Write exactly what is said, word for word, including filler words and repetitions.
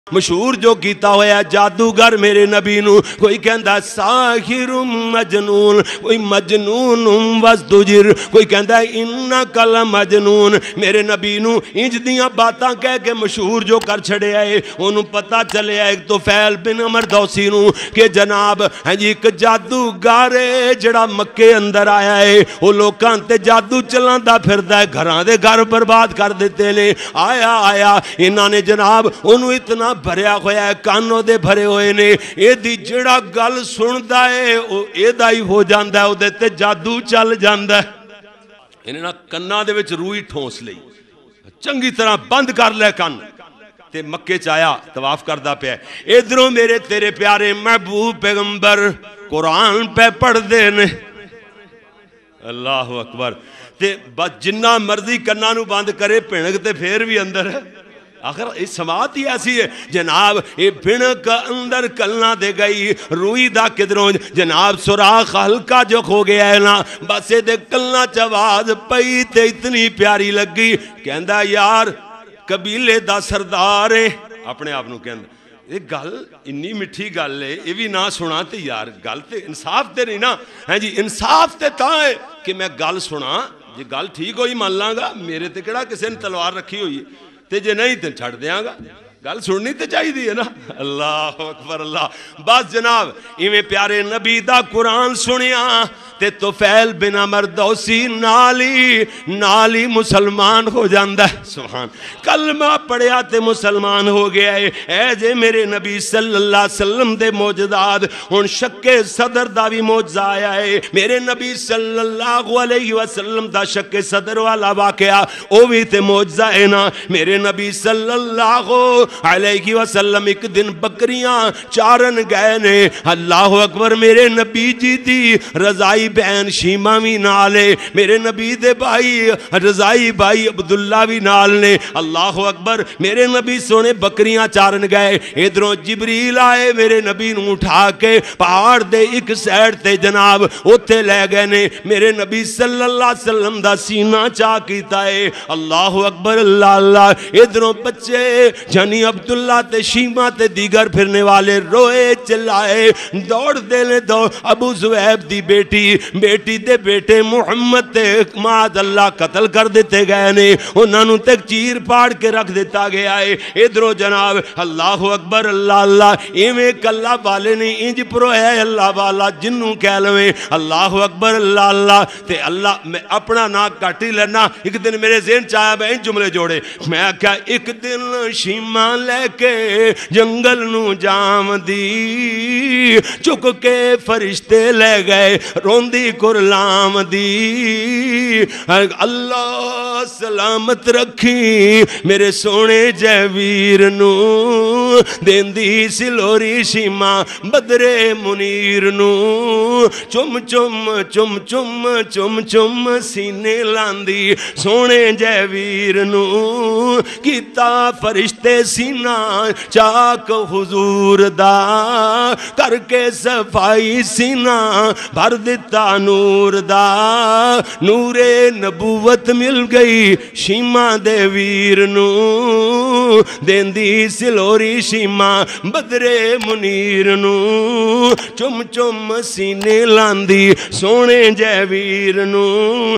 مشہور جو کیتا ہویا جادوگر میرے نبی نو، کوئی کہندا ساحر مجنون، کوئی مجنون وازدجر، کوئی کہندا انکا لمجنون۔ میرے نبی نو انج دیاں باتاں کہہ کے مشہور جو کر چھڑے آئے، انہوں پتہ چلے آئے تو فیل بن عمر دوسی نو کہ جناب ہاں جی ایک جادوگر ہے جڑا مکے اندر آیا ہے، وہ لوکاں تے جادو چلان دا پھردا ہے، گھراں دے گھر برباد کر دیتے نے۔ آیا آیا انہاں نے جناب انہوں اتنا بھریا ہویا ہے، کانوں دے بھرے ہوئے نے، اے دی جڑا گل سندا ہے او اے دا ہی ہو جاندا ہے، او دے تے جادو چل جاندا ہے۔ انہاں نا کناں دے وچ روئی ٹھونس لئی، چنگی طرح بند کر لے کن تے مکے چ آیا طواف کردا پیا۔ ادھروں میرے تیرے پیارے محبوب پیغمبر قرآن پہ پڑھ دے نے، اللہ اکبر، تے بس جنہ مرضی کناں نو بند کرے بھنک تے پھر بھی اندر ہے۔ آخر اس سماعت ہی ایسی ہے جناب، یہ بھنک اندر کلنا دے گئی، روئی دا کدروں جناب سوراخ ہلکا جو کھو گیا ہے نا، بس دے کلنا چواز پئی تے اتنی پیاری لگی، کہندا یار قبیلے دا سردار ہے، اپنے آپ نو کہندا یہ گل انی مٹھی گل ہے، یہ بھی نہ سنا تے یار گل تے انصاف تے نہیں نا، ہاں جی انصاف تے تاں ہے کہ میں گل سنا، جی گل ٹھیک ہوئی مان لاں گا، میرے تے کیڑا کسی نے تلوار رکھی ہوئی ہے، تے جے نہیں تے چھڑ دیاں گا، گل سننی تے چاہی دی ہے نا۔ اللہ اکبر اللہ، بس جناب ایویں پیارے نبی دا قرآن سنیا تے طفیل بن عمر دوسی نالی نالی مسلمان ہو جاندہ ہے، سبحان، کلمہ پڑھیا تے مسلمان ہو گیا ہے۔ اے جے میرے نبی صلی اللہ علیہ وسلم دے موجزات، ان شک صدر دا بھی موجزہ آیا ہے، میرے نبی صلی اللہ علیہ وسلم دا شک صدر والا واقعہ او بھی تے موجزہ ہے نا۔ میرے نبی صلی اللہ علیہ وسلم ایک دن بکریاں چارن گئے نے، اللہ اکبر، میرے نبی جی دی رضائی بہن شیمہ بھی نالے، میرے نبی دے بھائی رضائی بھائی عبداللہ بھی نال نے، اللہ اکبر، میرے نبی سونے بکریاں چارن گئے، ادھروں جبریل آئے میرے نبی نو اٹھا کے پہاڑ دے ایک سیڈ تے جناب اتھے لے گئے نے، میرے نبی صلی اللہ علیہ وسلم دا سینہ چاہ کیتا ہے، اللہ اکبر اللہ اللہ، ادھروں بچے جنی عبداللہ تے شیمہ تے دیگر پھرنے والے روئے چلائے، دوڑ دینے دو، ابو زویب دی بیٹی بیٹی دے بیٹے محمد تے معاذ اللہ قتل کر دیتے گئے نے، انہوں نے تک چیر پاڑ کے رکھ دیتا گیا ہے۔ ادھروں جناب اللہ اکبر اللہ اللہ، ایویں کاللہ والے نے انج پرو ہے اللہ والا جنوں کہہ لویں، اللہ اکبر اللہ اللہ، تے اللہ میں اپنا ناک کاٹی لینا۔ ایک دن میرے ذہن چاہیا میں ان جملے جوڑے، میں کہا ایک دن شیمہ لے کے جنگل نو جام دی، چک کے فرشتے لے گئے روندی کرلام دی، اللہ سلامت رکھی میرے سونے جیویر نو، دیندی سلوری شیمہ بدرے منیر نو، چم چم چم چم چم چم سینے لاندی سونے جیویر نو، کیتا فرشتے سینہ چاک حضور دا، کر کے صفائی سینہ بھر دیتا نور دا، نور نبوت مل گئی شیمہ دے ویر نو، دیندی سلوری شیمہ بدرے منیر نو، چم چم سینے لاندی سونے جے ویر نو۔